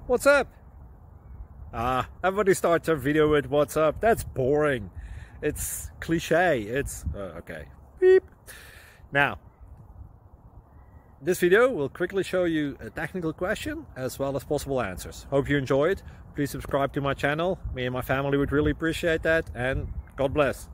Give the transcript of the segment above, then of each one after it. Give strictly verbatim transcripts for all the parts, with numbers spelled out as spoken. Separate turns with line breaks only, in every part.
What's up? Ah, everybody starts their video with what's up. That's boring. It's cliche. It's uh, okay. Beep. Now, this video will quickly show you a technical question as well as possible answers. Hope you enjoyed. Please subscribe to my channel. Me and my family would really appreciate that, and God bless.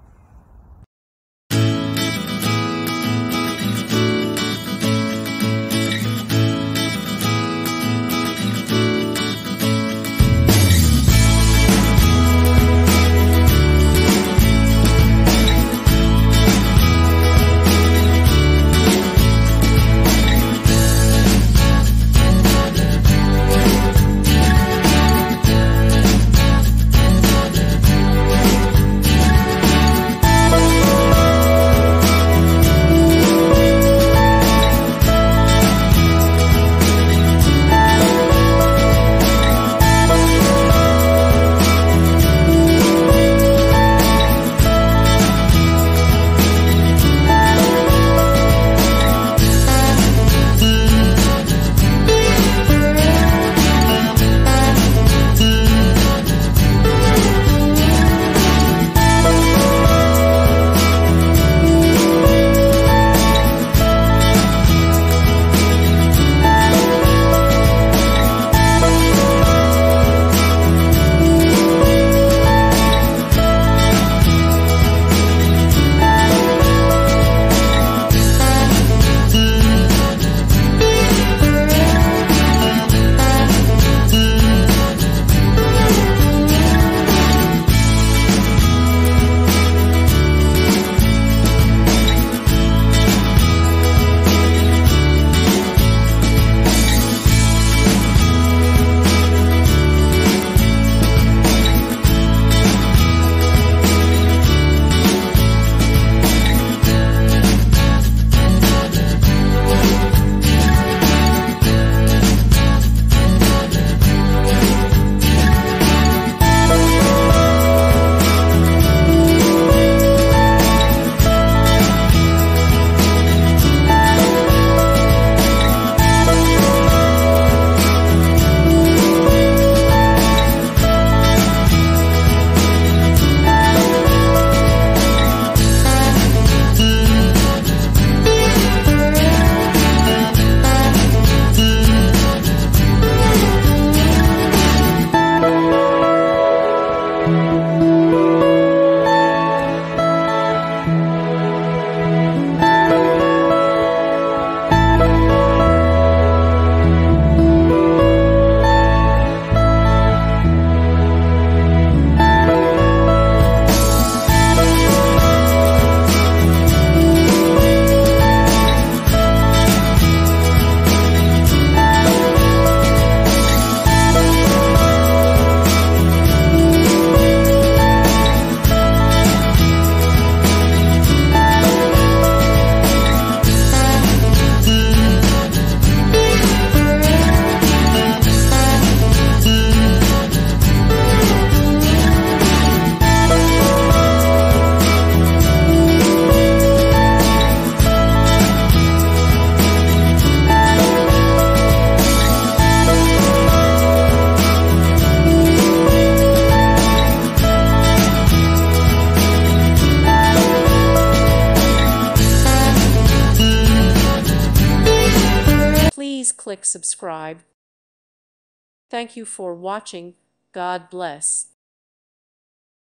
Please click subscribe. Thank you for watching. God bless.